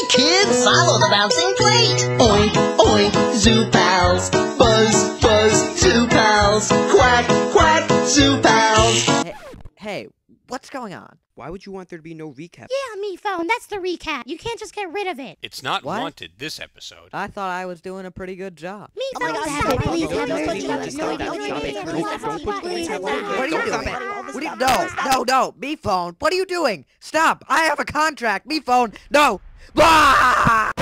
kids, follow the bouncing plate. Oink, oink, ZooPals. Buzz, buzz, ZooPals. Quack, quack, ZooPals. Hey, what's going on? Why would you want there to be no recap? Yeah, me phone, that's the recap. You can't just get rid of it. It's not What? wanted this episode. I thought I was doing a pretty good job. Me Oh my phone, God, stop stop it. it. Please Don't have put mercy. it on. No, Stop it. Stop it. please have mercy. What are you Don't doing? stop it. What are you, Stop it. no, me phone. What are you doing? Stop! I have a contract. Me phone. No. Blah!